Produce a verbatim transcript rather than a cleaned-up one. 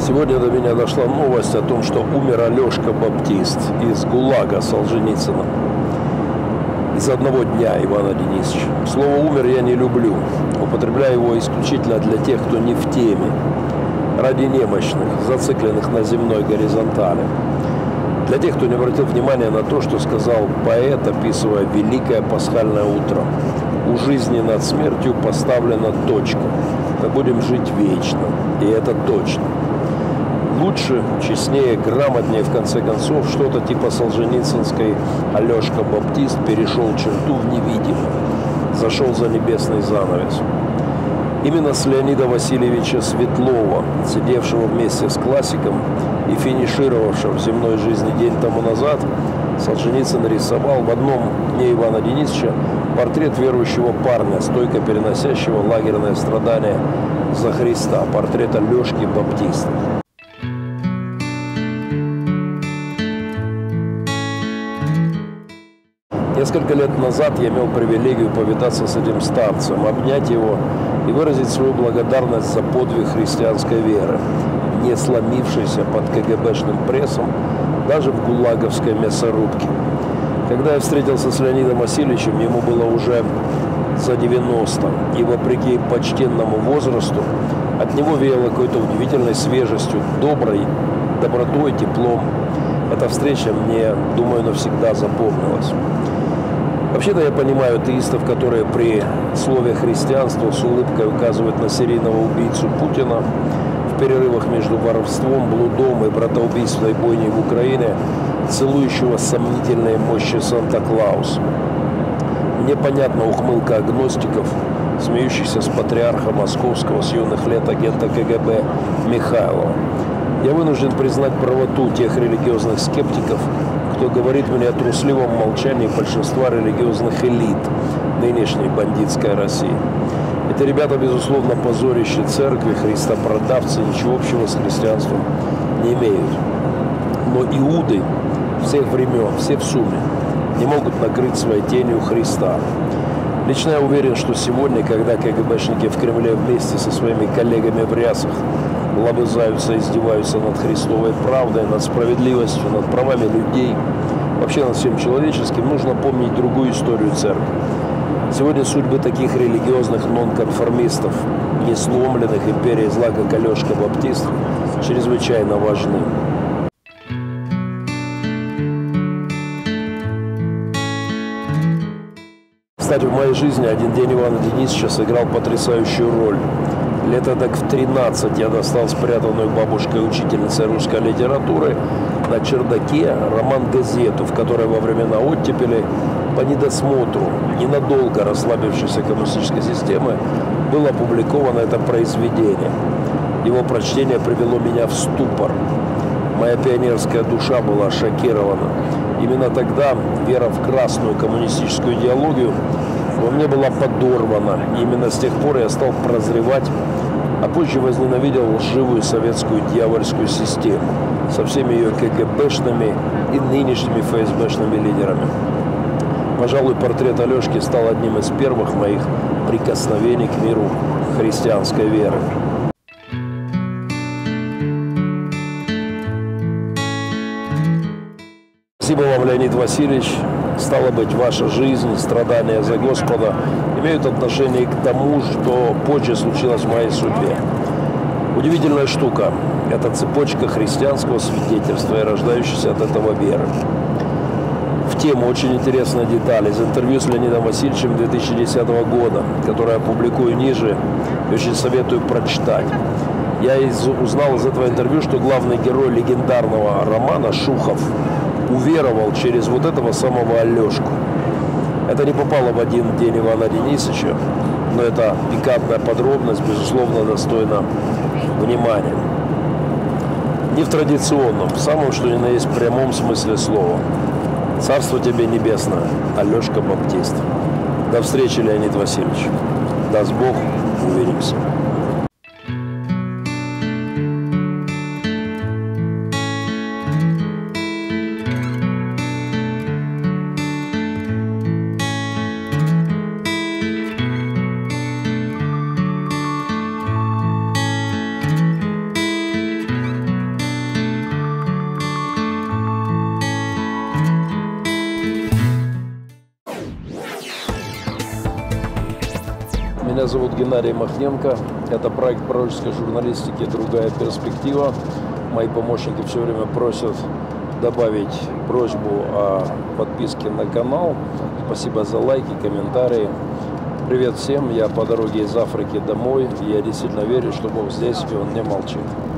Сегодня до меня дошла новость о том, что умер Алешка Баптист из ГУЛАГа Солженицына. Из одного дня, Ивана Денисовича. Слово «умер» я не люблю. Употребляю его исключительно для тех, кто не в теме. Ради немощных, зацикленных на земной горизонтали. Для тех, кто не обратил внимания на то, что сказал поэт, описывая великое пасхальное утро. У жизни над смертью поставлена точка. Мы будем жить вечно. И это точно. Лучше, честнее, грамотнее, в конце концов, что-то типа солженицынской «Алешка Баптист перешел черту в невидимое, зашел за небесный занавес». Именно с Леонида Васильевича Светлова, сидевшего вместе с классиком и финишировавшего в земной жизни день тому назад, Солженицын рисовал в одном дне Ивана Денисовича портрет верующего парня, стойко переносящего лагерное страдание за Христа, портрет Алешки Баптиста. Несколько лет назад я имел привилегию повидаться с этим старцем, обнять его и выразить свою благодарность за подвиг христианской веры, не сломившейся под КГБшным прессом даже в гулаговской мясорубке. Когда я встретился с Леонидом Васильевичем, ему было уже за девяносто, и вопреки почтенному возрасту от него веяло какой-то удивительной свежестью, доброй, добротой, теплом. Эта встреча мне, думаю, навсегда запомнилась. Вообще-то я понимаю атеистов, которые при слове «христианство» с улыбкой указывают на серийного убийцу Путина в перерывах между воровством, блудом и братоубийственной бойней в Украине, целующего сомнительные мощи Санта-Клауса. Мне понятна ухмылка агностиков, смеющихся с патриарха московского с юных лет агента КГБ Михайлова. Я вынужден признать правоту тех религиозных скептиков, кто говорит мне о трусливом молчании большинства религиозных элит нынешней бандитской России. Эти ребята, безусловно, позорище церкви, христопродавцы, ничего общего с христианством не имеют. Но иуды всех времен, все в сумме, не могут накрыть своей тенью Христа. Лично я уверен, что сегодня, когда КГБшники в Кремле вместе со своими коллегами в рясах лобызаются, издеваются над Христовой правдой, над справедливостью, над правами людей, вообще над всем человеческим, нужно помнить другую историю церкви. Сегодня судьбы таких религиозных нонконформистов, не сломленных империей зла, как Алешка Баптист, чрезвычайно важны. Кстати, в моей жизни один день Ивана Денисовича сыграл потрясающую роль. Лет так в тринадцать я достал спрятанную бабушкой-учительницей русской литературы на чердаке роман-газету, в которой во времена оттепели по недосмотру ненадолго расслабившейся коммунистической системы было опубликовано это произведение. Его прочтение привело меня в ступор. Моя пионерская душа была шокирована. Именно тогда вера в красную коммунистическую идеологию во мне была подорвана. И именно с тех пор я стал прозревать, а позже возненавидел лживую советскую дьявольскую систему со всеми ее КГБшными и нынешними ФСБшными лидерами. Пожалуй, портрет Алешки стал одним из первых моих прикосновений к миру христианской веры. Спасибо вам, Леонид Васильевич. Стало быть, ваша жизнь, страдания за Господа имеют отношение к тому, что позже случилось в моей судьбе. Удивительная штука – это цепочка христианского свидетельства и рождающейся от этого веры. В тему очень интересная деталь из интервью с Леонидом Васильевичем две тысячи десятого года, которое я публикую ниже и очень советую прочитать. Я из, узнал из этого интервью, что главный герой легендарного романа Шухов уверовал через вот этого самого Алешку. Это не попало в один день Ивана Денисовича, но эта пикантная подробность, безусловно, достойна внимания. Не в традиционном, в самом, что ни на есть прямом смысле слова. Царство тебе небесное, Алешка Баптист. До встречи, Леонид Васильевич. Даст Бог, увидимся. Меня зовут Геннадий Махненко. Это проект пророческой журналистики «Другая перспектива». Мои помощники все время просят добавить просьбу о подписке на канал. Спасибо за лайки, комментарии. Привет всем. Я по дороге из Африки домой. И я действительно верю, что Бог здесь, и Он не молчит.